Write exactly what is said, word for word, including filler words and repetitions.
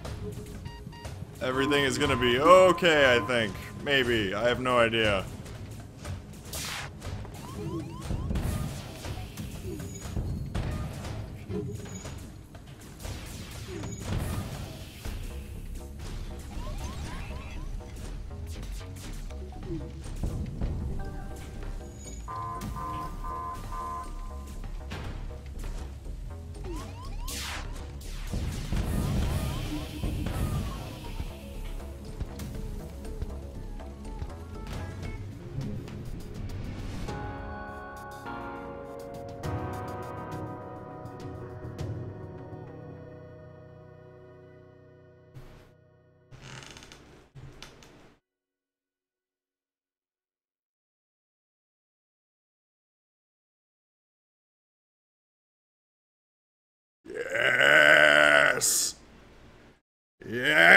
Everything is gonna be okay, I think. Maybe. I have no idea. Yes! Yes!